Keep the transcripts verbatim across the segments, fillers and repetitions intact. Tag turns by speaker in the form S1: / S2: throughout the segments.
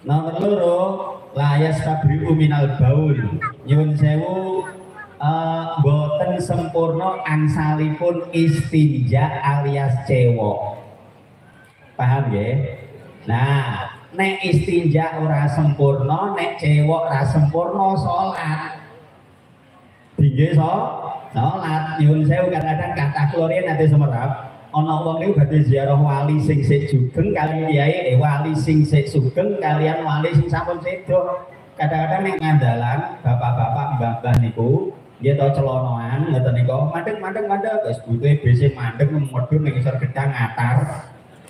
S1: Nomor loro layas tabriu minal baul. Nyuwun sewu uh, boten sempurna angsalipun istinja alias cewok. Paham ya? Nah, nek istinja ora sempurna, nek cewok ora sempurna salat. Tinggi so, salat. Nyuwun sewu kadang-kadang kata klorin nanti semerap. Ana wong niku badhe ziarah wali sing sik jugeng kaliyan kiai, eh wali sing sik sugeng kalian wali sing sampun sedo. Kadang-kadang ning ngandalan bapak-bapak mbah-mbah niku nggih to celonoan ngoten niku, mandeg-mandeg mandeg wis butuhe B C mandeg medhun ning isor gedang ngatar.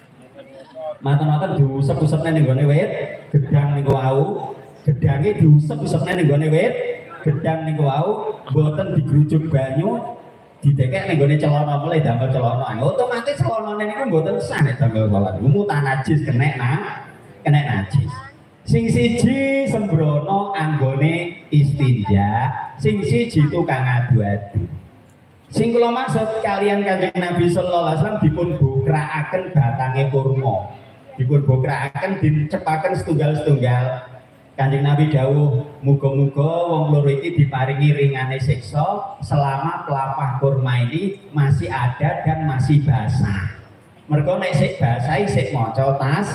S1: Mata-mata diusep-usepne ning gone wit, gedang niku wau, gedange diusep-usepne ning gone wit, gedang niku wau mboten digrujuk banyu. Didekek ning gone celana mulai damel celana. Otomatis celanane niku mboten sah nek damel salat. Mutan najis kenek nah, kenek najis. Sing siji sembrono anggone istinja, sing siji tukang adu-adu. Sing kula maksud kalian Kanjeng Nabi sallallahu alaihi wasallam dipun bokrakaken batange kurma. Dipun bokrakaken dicepaken setunggal-setunggal. Kanjeng Nabi dawuh, muga-muga wong loro iki diparingi ringane siksa selama pelapah kurma ini masih ada dan masih basah. Mergo nek sik basah sik maca tas.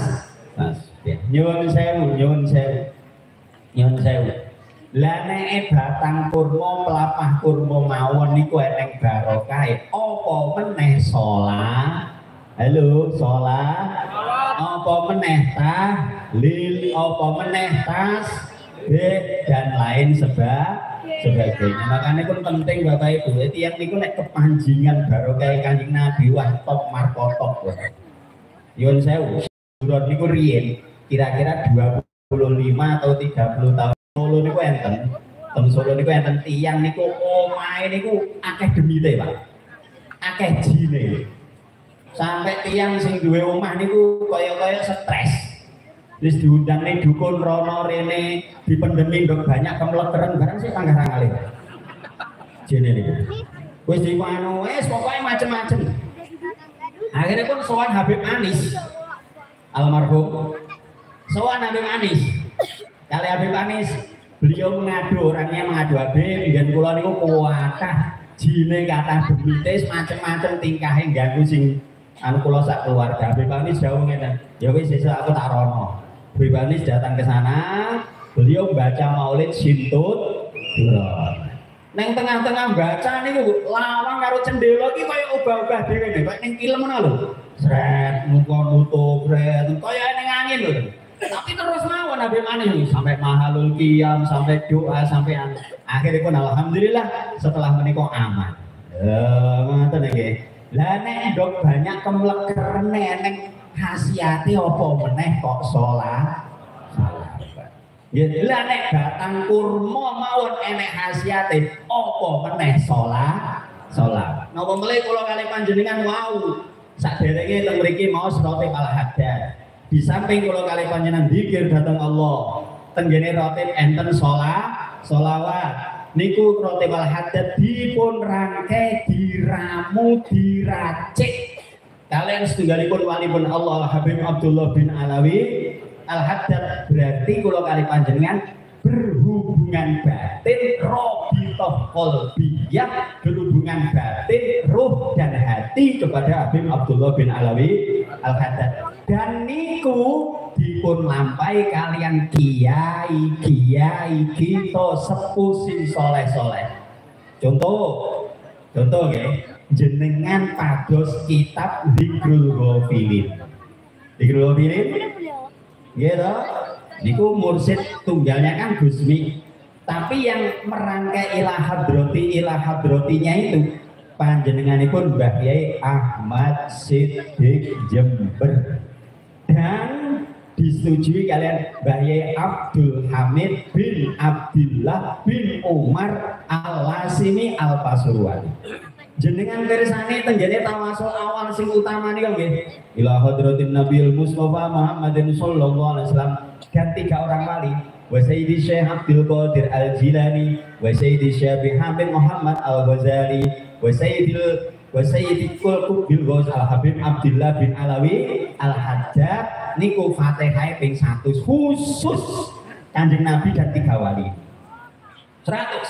S1: Nyuwun sewu, nyuwun sewu. Nyuwun sewu. Lah nek batang kurma pelapah kurma mawon niku eneng barokahe, apa meneh salat? Halo, salat. Apa meneh tah? Lil apa meneh tas B dan lain sebab sebagainya. Makanya pun penting Bapak Ibu, tiang niku nek kepanjingan barokah Kanjeng Nabi wah top markotop. Yun sewu, buron niku riyen kira-kira dua puluh lima atau tiga puluh tahun Solo niku enten. Teng Solo niku enten tiang niku omahe niku akeh demite, Pak. Akeh jine. Sampai tiang sing duwe omah niku kaya-kaya stres. Terus diundang nih dukun rono rene dipendemi dok banyak kemlekeren barang sih panggah ngalih. Jene niku. Wis diwanu wis pokoke macem-macem. Akhirnya pun sowan Habib Anis. Almarhum. Sowan Habib Anis. Kali Habib Anis beliau mengadu, orangnya mengadu Habib, biyen kula niku kuwatah jine kathah demite macem-macem tingkahe ganggu sing anu kula sak keluarga. Habib Anis dawuh ngene, ya wis sesuk aku tak rono. Habib Anis datang ke sana, beliau baca maulid sintut duron. Neng tengah-tengah baca niku lawang karo cendela iki kaya obah-obah dhewe nek kaya ning film ngono lho. Sret muka nutup sret kaya ning angin lho. Tapi terus mawon Habib Anis sampai mahalul qiyam, sampai doa, sampai an. Akhirnya pun alhamdulillah setelah menikah aman. Eh ngoten nggih. Lah nek ndok banyak kemlekerene neng khasiate apa meneh kok salat. Ya lah nek batang kurma mawon enek khasiate apa meneh salat. Salat. Napa melih kula kali panjenengan wau saderenge teng mriki mau roti al haddad. Di samping kula kali panjenengan zikir dhateng Allah. Tenggene roti enten salat, selawat. Niku roti al haddad dipun rangkai, diramu, diracik. Kalian setunggalipun walipun Allah Habib Abdullah bin Alawi Al-Haddad berarti kalau kali panjenengan berhubungan batin robitoh kolbiyah berhubungan batin ruh dan hati kepada Habib Abdullah bin Alawi Al-Haddad dan niku dipun lampai kalian kiai kiai kita sepuh sing soleh soleh. Contoh contoh ya jenengan pados kitab Dzikrul Ghafilin. Dzikrul Ghafilin gitu. Niku mursid tunggalnya kan Gusmi. Tapi yang merangkai ilah hadroti ilah hadrotinya itu panjenenganipun Mbah Kyai Ahmad Siddiq Jember. Dan disetujui kalian Mbah Kyai Abdul Hamid bin Abdullah bin Umar Al-Lasimi Al-Pasuruan. Jenengan kersane tenggene tawasul awal sing utama nih nggih. Ila hadratin Nabiul Mustafa Muhammadin sallallahu alaihi wasallam dan tiga orang wali. Wa Sayyidi Syekh Abdul Qadir Al-Jilani, wa Sayyidi Syekh Hamid Muhammad Al-Ghazali, wa Sayyidil wa Sayyidi Qutb bil Ghaus Al-Habib Abdullah bin Alawi Al-Haddad niku Fatihah ping satu khusus Kanjeng Nabi dan tiga wali. seratus